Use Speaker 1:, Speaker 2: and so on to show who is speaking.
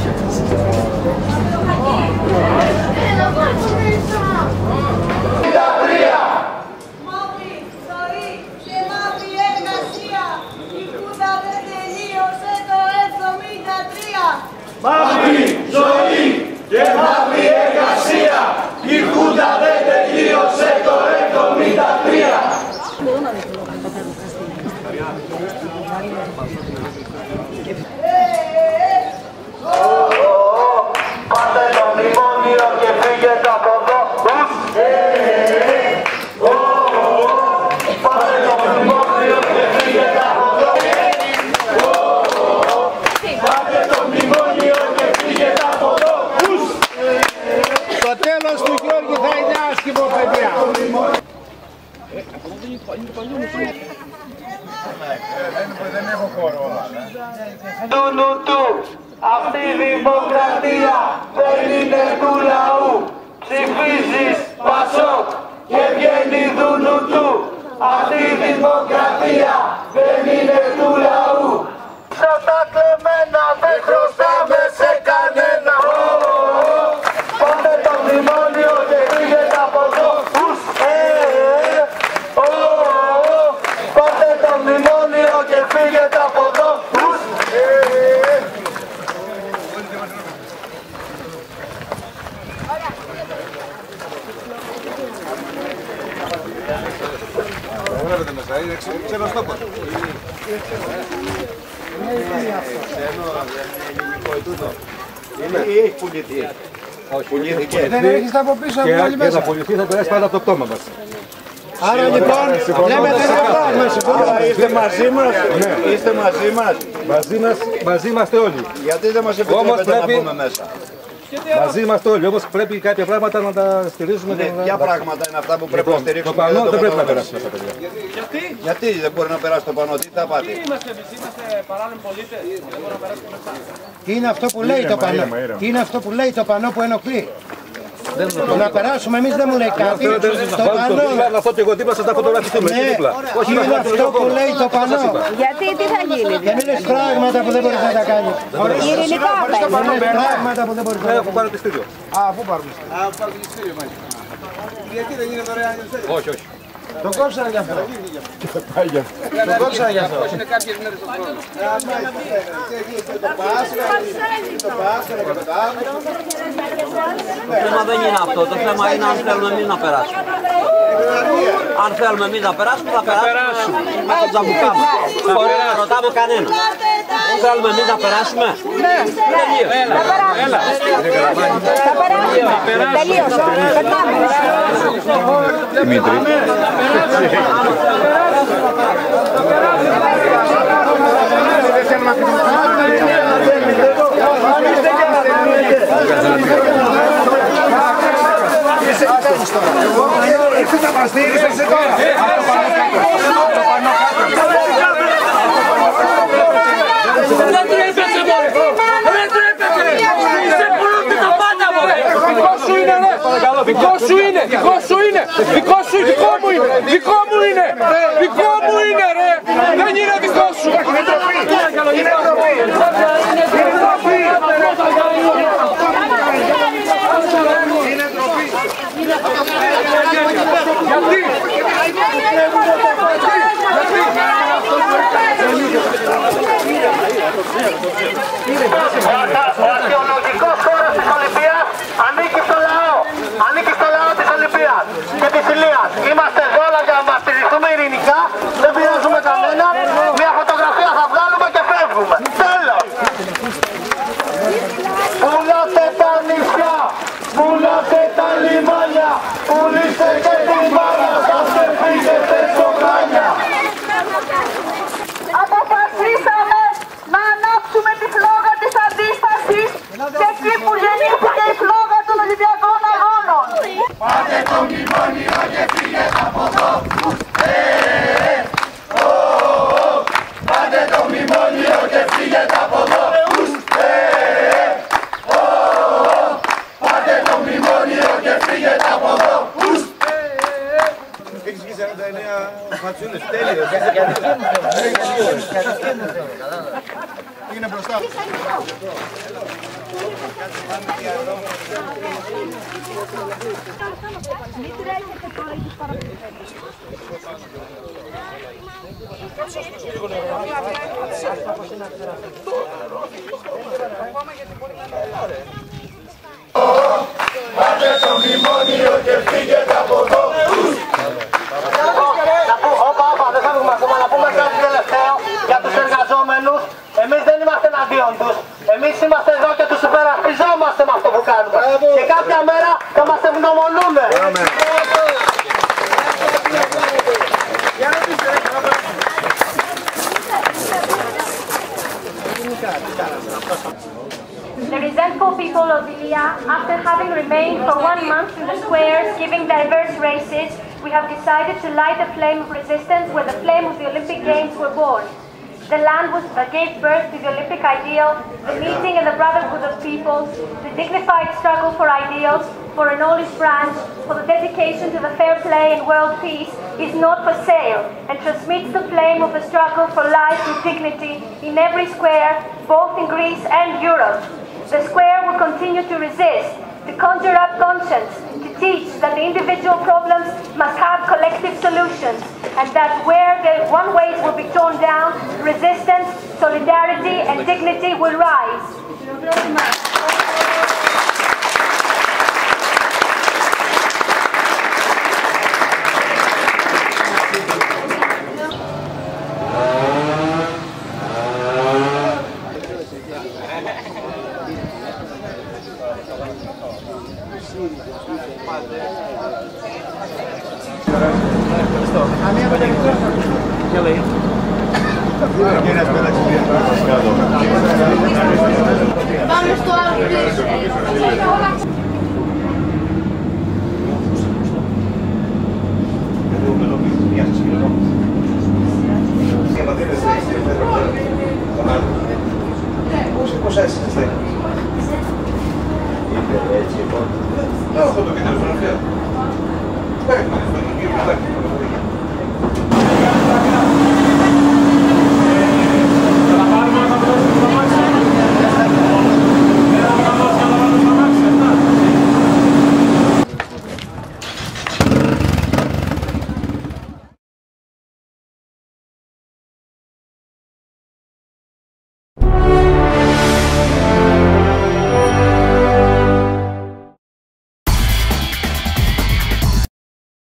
Speaker 1: Μαύρη ζωή και μαύρη εργασία. Η Χούντα δεν τελείωσε το 73.
Speaker 2: Μαύρη ζωή και μαύρη εργασία. Η Χούντα δεν τελείωσε το 73. Πάτε το μνημόνιο και φύγετε από εδώ. Πάτε το μνημόνιο και φύγετε από εδώ. Πάτε το μνημόνιο και φύγετε από εδώ.
Speaker 3: Το τέλος του Γιώργη θα είναι άσχημο, παιδιά. Δεν έχω χώρο όλα.
Speaker 2: Του, αυτή η δημοκρατία δεν είναι του λαού. Ψηφίζεις Πασόκ και βγαίνει του. Αυτή η δημοκρατία δεν είναι του λαού. Σαν τα κλεμμένα δεν χρωστάμε σε κανένα. Πάτε το μνημόνιο και φύγετε από εδώ. Πάτε το μνημόνιο και φύγετε από εδώ.
Speaker 3: Βλέπετε μέσα, είναι ξένος τόπος. Είναι ή έχει πουληθεί. Δεν έχεις από πίσω από όλοι μέσα. Και θα πουληθεί, θα περάσει πάντα από το πτώμα μας. Άρα λοιπόν, λέμε δεν είναι. Είστε μαζί μας, είστε μαζί μας. Μαζί είμαστε όλοι. Γιατί δεν μας επιτρέπετε να μπούμε μέσα. Μαζί είμαστε όλοι, όμως πρέπει κάποια πράγματα να τα στηρίζουμε. Ποια πράγματα είναι αυτά που πρέπει να στηρίξουμε? Το πανό δεν πρέπει να περάσει μέσα, παιδιά. Γιατί δεν μπορεί να περάσει το πανό, τι θα πάτε?
Speaker 4: Τι είμαστε εμείς, είμαστε παράνομοι πολίτες, δεν μπορεί να περάσει μέσα.
Speaker 5: Τι είναι αυτό που λέει το πανό? Τι είναι αυτό που λέει το πανό που ενοχλεί? Να περάσουμε, εμείς δεν μου λέει κάτι. Το πανό.
Speaker 3: Να φω και εγώ δίπλα σας να φωτογραφηθούμε.
Speaker 5: Τι είναι αυτό που λέει το πανό?
Speaker 6: Γιατί, τι θα γίνει?
Speaker 5: Δεν είναι πράγματα που δεν μπορείς να τα κάνεις.
Speaker 6: Ειρηνικά
Speaker 5: Είναι πράγματα που δεν μπορείς να τα
Speaker 3: Έχω
Speaker 5: κάνεις.
Speaker 3: πάρει πιστήριο.
Speaker 5: Α, πού πάρουμε?
Speaker 3: Α, πάρει πιστήριο μάλιστα. Γιατί δεν είναι δωρεάν? Όχι, όχι.
Speaker 5: Το κόψανε γι' αυτό. Το κόψανε γι' αυτό.
Speaker 4: Είναι κάποιες μέρες στον χρόνο.
Speaker 7: Το θέμα δεν είναι αυτό, το θέμα είναι αν θέλουμε εμείς να περάσουμε. Αν θέλουμε εμείς να περάσουμε, θα περάσουμε με τον τζαμπουκά μας. Χωρίς να ρωτάμε κανένα. Θέλουμε εμείς να περάσουμε.
Speaker 4: Έλα.
Speaker 6: Θα περάσουμε. Τελείωσε. Περνάμε.
Speaker 3: Δημήτρη.
Speaker 5: Εσύ θα μας στήριξες τώρα.
Speaker 4: Δεν τρέπεσαι μωρέ. Δεν τρέπεσαι. Είσαι πρώτη τα πάντα μωρέ. Δικό σου είναι ρε. Δικό σου είναι. Δικό σου είναι. Δικό σου, δικό μου είναι. Δικό μου είναι. Δικό μου είναι ρε. Δεν είναι δικό σου. Είναι ντροπή. Είναι ντροπή. Γιατί?
Speaker 2: Ο αρχαιολογικός χώρος της Ολυμπίας ανήκει στο λαό. Ανήκει στο λαό της Ολυμπίας και της Ηλίας. Είμαστε εδώ να διαμαρτυρηθούμε ειρηνικά. Δεν πειράζουμε κανένα. Μια φωτογραφία θα βγάλουμε και φεύγουμε. Τέλος. Πουλάτε τα νησιά. Πουλάτε τα λιμάνια. Πουλήστε και την μπάλα σας και φύγετε στο Χάνια.
Speaker 1: Αποφασίσαμε να ανάψουμε τη φλόγα της αντίστασης και εκεί που γεννήθηκε η φλόγα των Ολυμπιακών Αγώνων.
Speaker 2: Πάτε το μνημόνιο και φύγετε από εδώ. Πάτε το μνημόνιο και φύγετε από εδώ. Πάτε το μνημόνιο και φύγετε από εδώ.
Speaker 3: Έχεις βγει 49 φατσούλες, τέλειο. Είναι μπροστά.
Speaker 2: Πάτε στο μνημόνιο και φύγετε από εδώ. Δεν θα βγούμε ακόμα, να πούμε κάτι τελευταίο για τους εργαζόμενους. Εμείς δεν είμαστε εναντίον τους. Εμείς είμαστε εδώ και τους υπερασπιζόμαστε με αυτό που κάνουμε. Και κάποια μέρα θα μας ευγνωμονούμε.
Speaker 8: The resentful people of Ilia, after having remained for 1 month in the squares giving diverse races, we have decided to light a flame of resistance where the flame of the Olympic Games were born. The land that gave birth to the Olympic ideal, the meeting and the brotherhood of peoples, the dignified struggle for ideals, for a knowledge branch, for the dedication to the fair play and world peace, is not for sale and transmits the flame of the struggle for life with dignity in every square, both in Greece and Europe. The square will continue to resist, to conjure up conscience, to teach that the individual problems must have collective solutions, and that where the one ways will be torn down, resistance, solidarity and dignity will rise.
Speaker 1: Πάμε στο άλλο.
Speaker 3: Πόσα είσαι, έχω το κέντρο φωτογραφία.